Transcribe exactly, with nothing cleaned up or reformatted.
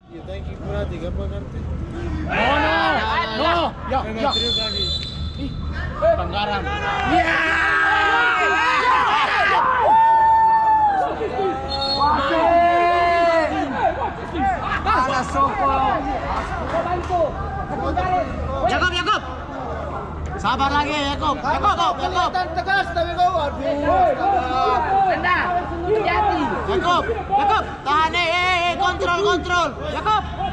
Iya, thank you berarti kan ngerti. No, no, no, ya, ya. Serius lagi. Ih, pelanggaran. Ya. Ala Soko. Yakob, Yakob. Sabar lagi, Yakob. Yakob, Yakob. Tegas tapi kau aduh. Anda, hati-hati. Yakob, Yakob. Tahan, eh, eh, kontrol, kontrol. Yakob.